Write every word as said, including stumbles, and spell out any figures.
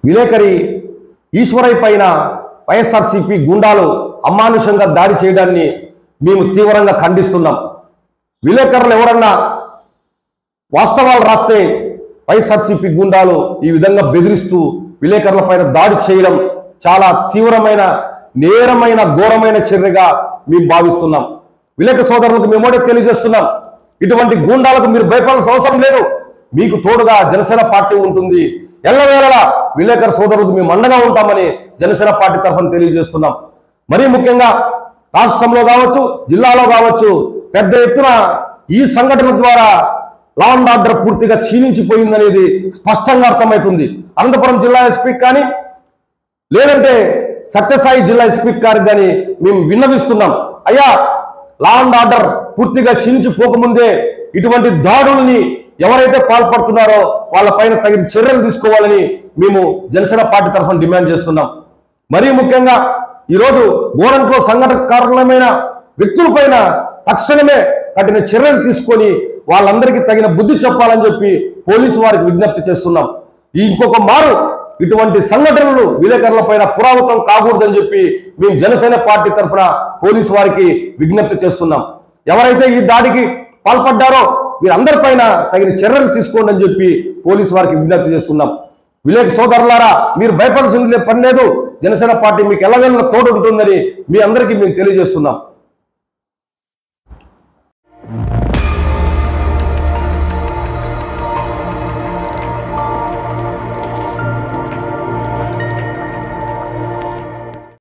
విలేకరి ఈశ్వరయ్య పైన వైఎస్ఆర్సీపీ గుండాలు అమానుషంగా దాడి చేయడాన్ని మేము తీవ్రంగా ఖండిస్తున్నాం. విలేకరులు ఎవరన్నా వాస్తవాలు రాస్తే వైఎస్ఆర్సీపీ గుండాలు ఈ విధంగా బెదిరిస్తూ విలేకరుల పైన దాడి చేయడం చాలా తీవ్రమైన నేరమైన ఘోరమైన చర్యగా మేము భావిస్తున్నాం. విలేకరు సోదరులకు మేము ఒకటే తెలియజేస్తున్నాం, ఇటువంటి గూండాలకు మీరు భయపడాల్సిన అవసరం లేదు. మీకు తోడుగా జనసేన పార్టీ ఉంటుంది. ఎల్లవేళలా విలేకరు సోదరులకు మేము అండగా ఉంటామని జనసేన పార్టీ తరఫున తెలియజేస్తున్నాం. మరీ ముఖ్యంగా రాష్ట్రంలో కావచ్చు, జిల్లాలో కావచ్చు పెద్ద ఎత్తున ఈ సంఘటన ద్వారా లా అండ్ ఆర్డర్ పూర్తిగా క్షీణించిపోయిందనేది స్పష్టంగా అర్థమవుతుంది. అనంతపురం జిల్లా ఎస్పీకి కానీ లేదంటే సత్యసాయి జిల్లా ఎస్పీకి గారికి కానీ మేము విన్నవిస్తున్నాం, అయ్యా లా అండ్ ఆర్డర్ పూర్తిగా క్షీణించిపోకముందే ఇటువంటి దాడుల్ని ఎవరైతే పాల్పడుతున్నారో వాళ్ళపైన తగిన చర్యలు తీసుకోవాలని మేము జనసేన పార్టీ తరఫున డిమాండ్ చేస్తున్నాం. మరీ ముఖ్యంగా ఈరోజు గోరంట్లో సంఘటన కారణమైన వ్యక్తులపైన తక్షణమే కఠిన చర్యలు తీసుకొని వాళ్ళందరికీ తగిన బుద్ధి చెప్పాలని చెప్పి పోలీసు వారికి విజ్ఞప్తి చేస్తున్నాం. ఇంకొక మారు ఇటువంటి సంఘటనలు విలేకరులపైన పురావృతం కాకూడదని చెప్పి మేము జనసేన పార్టీ తరఫున పోలీసు వారికి విజ్ఞప్తి చేస్తున్నాం. ఎవరైతే ఈ దాడికి పాల్పడ్డారో వీరందరిపైన తగిన చర్యలు తీసుకోండి అని చెప్పి పోలీసు వారికి విజ్ఞప్తి చేస్తున్నాం. విలేక సోదరులారా, మీరు భయపడాల్సింది పని లేదు. జనసేన పార్టీ మీకు ఎల్లవేళలా తోడు ఉంటుందని మీ అందరికీ మేము తెలియజేస్తున్నాం.